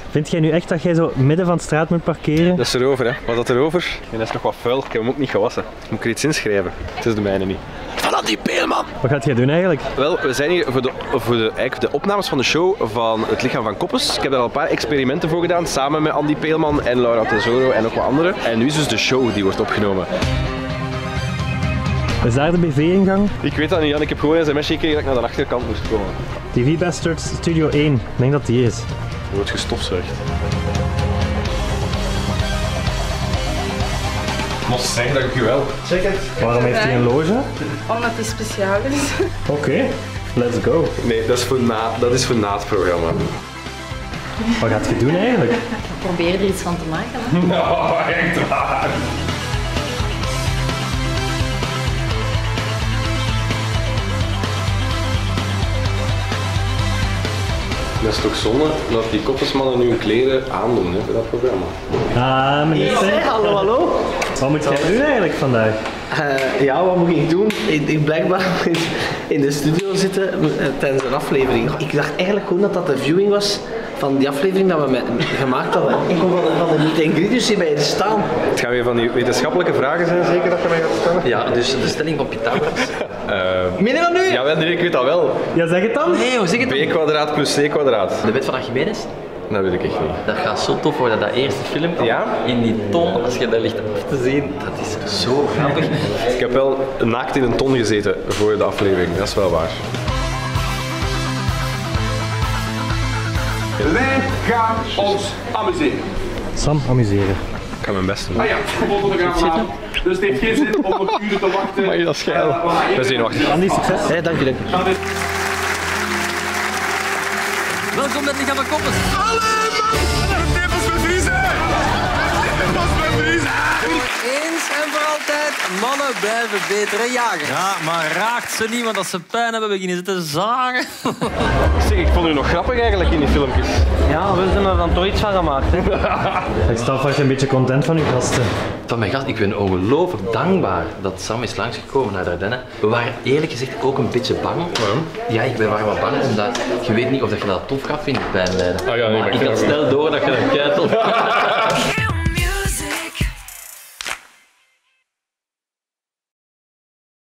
Vind jij nu echt dat jij zo midden van de straat moet parkeren? Dat is erover, hè. Wat dat erover? En dat is nog wat vuil. Ik heb hem ook niet gewassen. Moet ik er iets inschrijven? Het is de mijne niet. Van Andy Peelman! Wat gaat jij doen eigenlijk? Wel, we zijn hier voor de opnames van de show van Het Lichaam van Koppes. Ik heb daar al een paar experimenten voor gedaan, samen met Andy Peelman en Laura Tesoro en nog wat anderen. En nu is dus de show die wordt opgenomen. Is daar de BV-ingang? Ik weet dat niet, Jan. Ik heb gewoon een sms'je gekregen dat ik naar de achterkant moest komen. TV Bastards Studio 1. Ik denk dat die is. Er wordt gestofzuigd. Ik moest zeggen, dankjewel. Check het. Waarom heeft hij een loge? Omdat die speciaal is. Oké, let's go. Nee, dat is voor na het programma. Wat gaat je doen eigenlijk? Probeer er iets van te maken. Hè? Nou, echt waar. Dat is toch zonde dat die Koppesmannen nu hun kleren aandoen, hè, voor dat programma. Ah, meneer. Hallo, hallo. Wat moet jij doen eigenlijk vandaag? Ja, wat moet ik doen? Ik blijkbaar in de studio zitten tijdens een aflevering. Ik dacht eigenlijk gewoon dat dat de viewing was van die aflevering dat we gemaakt hadden. Ik kom van de meet and greet, dus hier bij je staan. Het gaan weer van die wetenschappelijke vragen zijn, zeker dat je mij gaat stellen? Ja, dus de stelling van Pythagoras. Meen je dat nu? Ja, nee, ik weet dat wel. Ja, zeg het dan. Nee, hoe zeg je het dan? B² plus C². De wet van Archimedes? Dat weet ik echt niet. Dat gaat zo tof worden, dat eerste filmpje. Ja? In die ton, als je dat ligt af te zien, dat is zo grappig. Ik heb wel naakt in een ton gezeten voor de aflevering, dat is wel waar. Wij gaan ons amuseren. Sam, amuseren. Ik ga mijn best doen. Ah ja, fotograaf. Dus het heeft geen zin om nog uren te wachten. Maar dat is geil. We zijn wachten. Andy, succes. Hey, dank je. Welkom bij het Lichaam van Koppes. Eens en voor altijd, mannen blijven betere jagers. Ja, maar raakt ze niet, want als ze pijn hebben, beginnen ze te zagen. Zeg, ik vond u nog grappig eigenlijk in die filmpjes. Ja, we zijn er dan toch iets van gemaakt. Hè? Ik sta vast een beetje content van uw gasten. Van mijn gast, ik ben ongelooflijk dankbaar dat Sam is langsgekomen naar Dardenne. We waren eerlijk gezegd ook een beetje bang. Waarom? Ja, ik ben wel bang, omdat je weet niet of je dat tof gaat vinden, pijn lijden. Ah ja, nee, maar ik had snel door dat je een keitel.